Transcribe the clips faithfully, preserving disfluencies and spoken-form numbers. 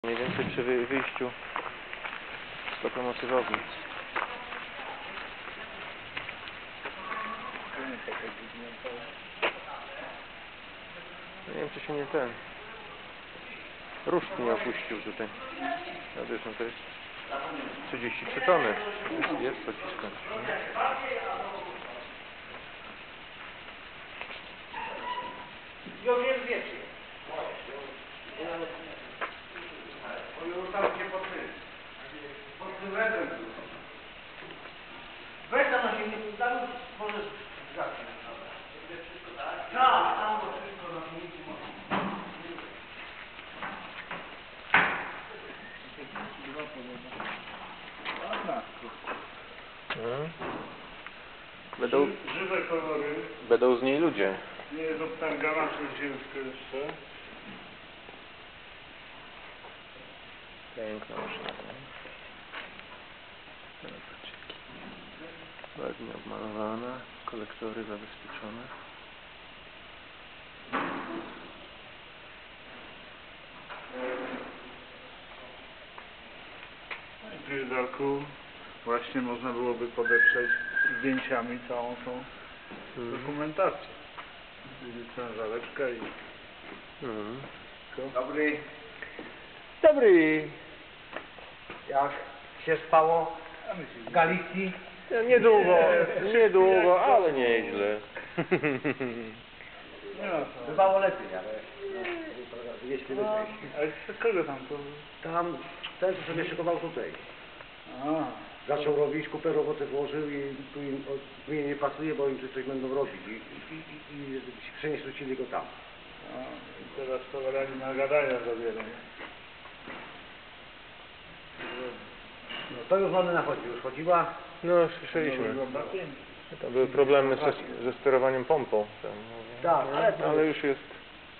Mniej więcej przy wy wyjściu z lokomotywowni. Nie wiem, czy się nie ten ruszt nie opuścił tutaj. No wiesz, no to jest trzydzieści trzy tony. Jest, jest co cisnąć. Już jest wiecie. Tam się pod tym. Pod tym redem. Weź tam na silniku, tam możesz zacząć. Wszystko tak? Tak, tam to wszystko na silniku można. Hmm. Będą, Żywe kolory. będą z niej ludzie. Nie jest obtęgana przez ziemskie jeszcze. Piękna maszyna. Ładnie obmalowana, kolektory zabezpieczone. Tu jest Darku. Właśnie można byłoby podeprzeć zdjęciami całą tą Mhm. dokumentację. Jest ciężareczka i... Mhm. Dobry. Dobry! Jak się spało A my w się... Galicji? Niedługo, niedługo, ale nieźle. Nie ma co. Bywało lepiej, ale no, jeśli No, wyjść. a z kogo tam to... Tam ten, co sobie szykował tutaj. A, Zaczął robić, kupę roboty włożył i tu im, o, tu im nie pasuje, bo im tu coś będą robić i, i, i, i przenieśli go tam. a i teraz towarami na gadania zabierają. No to już mamy na chodzie, już chodziła. No, słyszeliśmy. Wygląda pięknie. To były problemy ze, ze sterowaniem pompą. Tam, Tak, ale to ale już- już jest.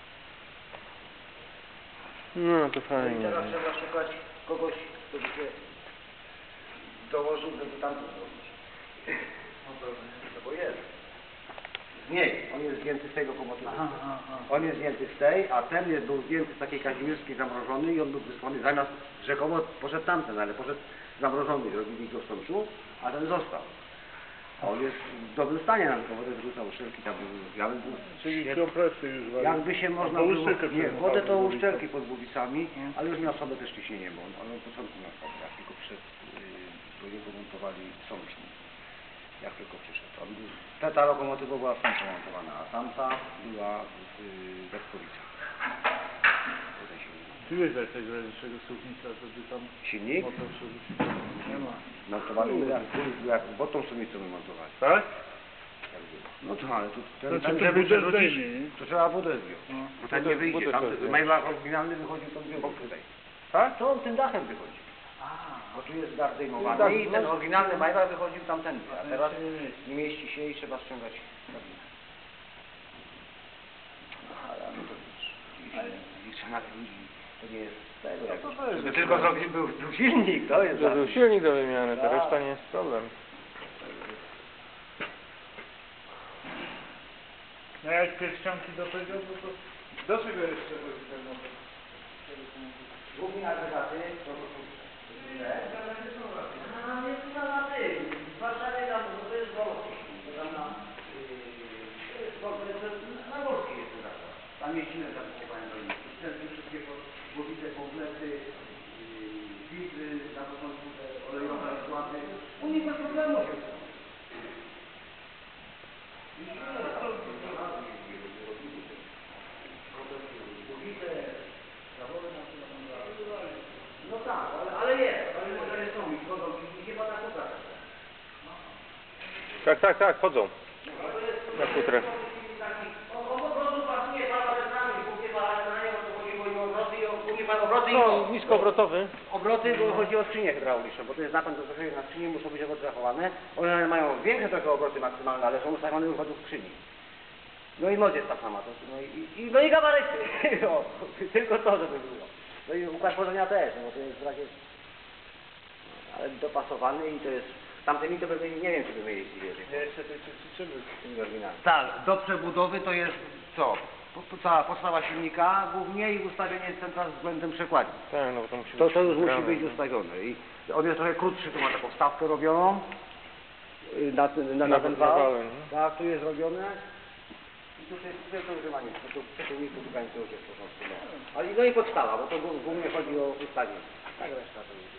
No to I fajnie. teraz trzeba szukać kogoś, kto by się dołożył, żeby tam to zrobić. No to No bo jest. Z niej, on jest zdjęty z tej lokomotywy. Aha, aha, aha. On jest zdjęty z tej, a ten jest, był zdjęty z takiej kazimierskiej zamrożony i on był wysłany, zamiast rzekomo poszedł tamten, ale poszedł zamrożony, robili go w Sączu, a ten został. A on jest w dobrym stanie na lokomotywie, wrzucał uszczelki tam, ja bym był, Czyli kompresy już wali. jakby się można A było, uszczelkę nie, przejmował, wodę to bo uszczelki pod głowicami, Mhm. ale już miał sobie też ciśnienie, bo on, on od początku miał sobie, jak tylko przyszedł, yy, do niego montowali sącznik, jak tylko przyszedł. On był, ta, ta lokomotywa była w Sączu montowana, a tamta była w yy, Westkowicach. Tutaj się Ty wiesz, jak tego większego suwnika, żeby tam silnik motor przerzucić? Nie ma. montowali, jak, jak bo tą sumicą my montowali. Tak? Jak było. No to ale tu, ten, Znaczy, ten, to żeby budę przerzucić, zdejmie, nie? to trzeba wodę zdjąć. No. Bo ten Budę- nie wyjdzie, budę tam trzeba zdjąć. Maybach oryginalny wychodził tą drugą tutaj. Tak? To on tym dachem wychodzi. A, Bo tu jest dach Tak, zdejmowany i ten no. oryginalny Maybach wychodził tamten, a A teraz ten się nie mieści. nie mieści się i trzeba ściągać kabinę. No, ale no to już liczę na ludzi, to nie jest tego, jak, No to weź, żeby że tylko to- zrobić był, był silnik, to jest To był za- silnik do wymiany, to Tak. reszta nie jest problem. No jak pierścionki do tego, no to do czego jeszcze chodzi ten motor? Głównie agregaty to są te. A nie chyba na tym. W Warszawie tam to jest Wolski. To tam na yy, na Wolskiej jest to zakład. Tam jeździmy za zakupowałem do nich. Wtedy wszystkie głowice, komplety, yy, filtry na początku te olejowe składy. U nich bez problemu się to. No tak, ale, ale jest, ale może są i chodzą i chyba na kutrach. Tak, tak, tak, chodzą. Na kutrę. On po prostu pasuje parametrami, głównie parametrami, bo to chodzi o obroty i o głównie obroty i No, o niskoobrotowy. obroty, bo chodzi o skrzynię hydrauliczną, bo to jest napęd do zachowania na skrzyni, muszą być zachowane. One mają większe trochę obroty maksymalne, ale są ustawione już według skrzyni. No i moc jest ta sama, to, no i, i, no i gabaryty, o, tylko to, żeby było. No i układ tworzenia też, no bo to jest w razie, ale dopasowany i to jest, tamtymi to by, nie wiem czy by my jeździli. Ja jeszcze tej czyczymy z tym oryginalnym. Tak, do przebudowy to jest co? po, po, cała podstawa silnika głównie i ustawienie centra względem przekładni. Tak, no bo to musi To, być to już musi grane, być no. ustawione. I on jest trochę krótszy, tu ma taką wstawkę robioną y, na, na, na, Na- ten na wał. wałem, no. Tak, tu jest robione. I tutaj, tutaj to już nie ma nic. Tu przeciwniku tutaj to już jest w porządku. No. Ale, no i podstawa, bo to głó- głównie chodzi o ustawienie. Tak, reszta to jest.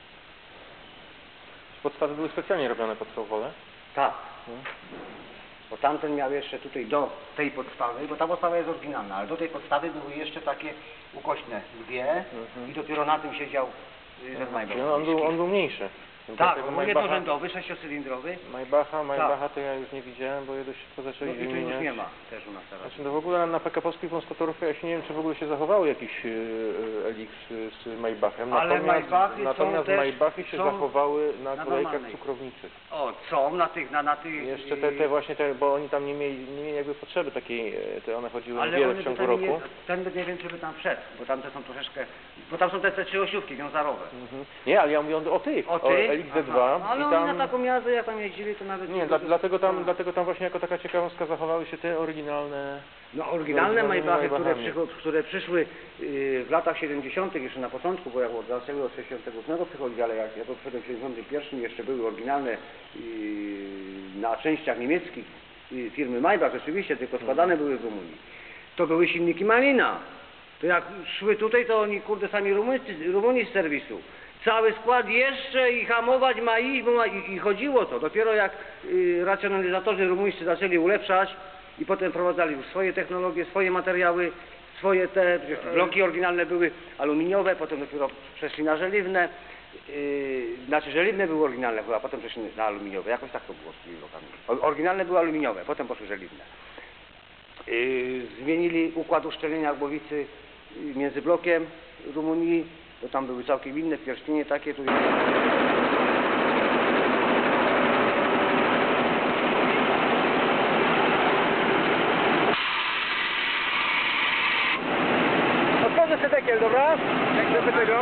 Podstawy były specjalnie robione pod tą wolę. Tak. No. Bo tamten miał jeszcze tutaj do tej podstawy, bo ta podstawa jest oryginalna, ale do tej podstawy były jeszcze takie ukośne dwie Mhm. i dopiero na tym siedział y, ten Czyli on, był, on był mniejszy. Tak, Dlatego on był Maybacha- jednorzędowy, sześciocylindrowy. Maybacha, Maybacha to ja już nie widziałem, bo je dość szybko No zaczęli i tu już wymieniać. nie ma też u nas teraz. Znaczy, no w ogóle na P K Polskiej wąskotorówce ja się nie wiem, czy w ogóle się zachowały jakieś yy, Elix z Maybachem. Ale Natomiast, Maybachy są natomiast też- Maybachy się są zachowały na, na kolejkach normalnej. cukrowniczych. O, są na tych, na, na tych... Jeszcze te, te właśnie te, bo oni tam nie mieli, nie mieli jakby potrzeby takiej, e, te one chodziły Ale wiele one w ciągu by tam nie, roku. ten by nie wiem, czy by tam wszedł, bo tam te są troszeczkę... Bo tam są te, te trzy osiówki wiązarowe. Mhm. Nie, ale ja mówię o, o tych, O tych? Elix D dwa. Aha. Ale i oni tam... na taką jazdę, jak tam jeździli, to nawet... Nie, dla, dlatego, tam, dlatego tam właśnie jako taka ciekawostka zachowały się te oryginalne. No oryginalne z Maybachy, które, Maybachami. przycho- które przyszły yy, w latach siedemdziesiątych, jeszcze na początku, bo jak od zaczęły od sześćdziesiątego ósmego przychodzić, ale jak ja to przyszedłem w siedemdziesiątym pierwszym, jeszcze były oryginalne yy, na częściach niemieckich yy, firmy Maybach, rzeczywiście, tylko składane były w Rumunii. To były silniki Malina. To jak szły tutaj, to oni kurde sami Rumuńscy, Rumuni z serwisu. Cały skład jeszcze i hamować ma iść, bo ma, i, i chodziło to. Dopiero jak y, racjonalizatorzy rumuńscy zaczęli ulepszać i potem wprowadzali już swoje technologie, swoje materiały, swoje te, przecież bloki oryginalne były aluminiowe, potem dopiero przeszli na żeliwne. Yy, znaczy żeliwne były oryginalne, a potem przeszli na aluminiowe. Jakoś tak to było z tymi blokami. O- Oryginalne były aluminiowe, potem poszły żeliwne. Yy, zmienili układ uszczelnienia głowicy yy, między blokiem Rumunii, bo tam były całkiem inne pierścienie takie, tu otworzę sedekiel, dobra? Jak żeby tego?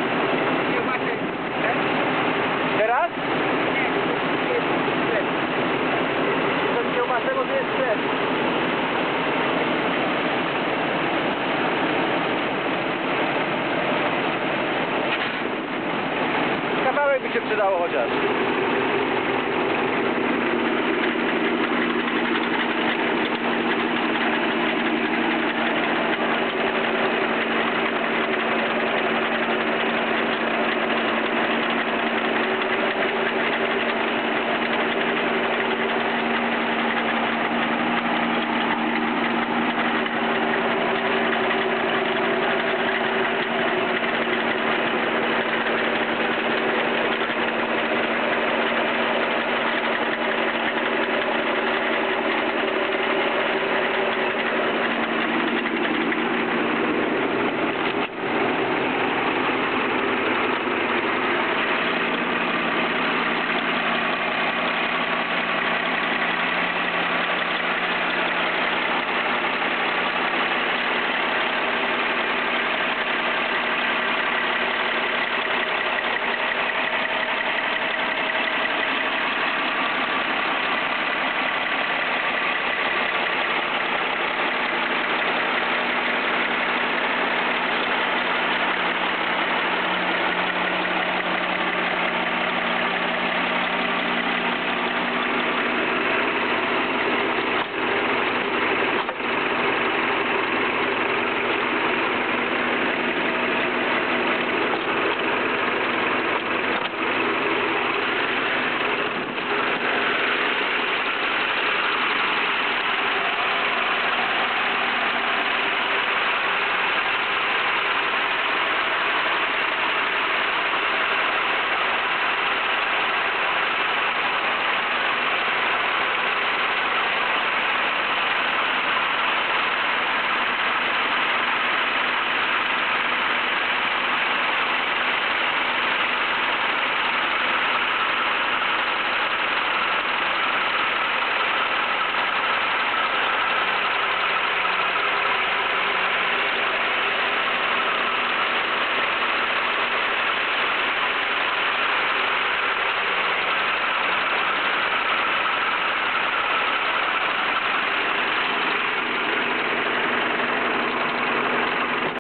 Teraz? Nie, nie uważaj, bo to jest sklep. Kawałek by się przydało chociaż.